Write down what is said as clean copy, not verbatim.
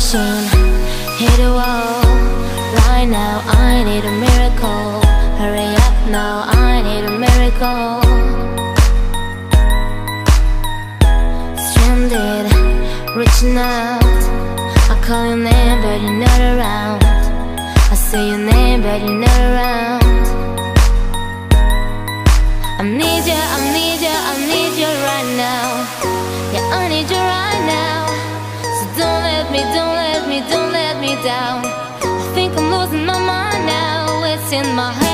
machine, hit a wall. Right now I need a miracle. Hurry up now, I need a miracle. Stranded, reaching out. I call your name but you're not around. I say your name but you're not around. I need you, I need you, I need you right now. Yeah, I need you right now. So don't let me, don't let me, don't let me down. I think I'm losing my mind now. It's in my head.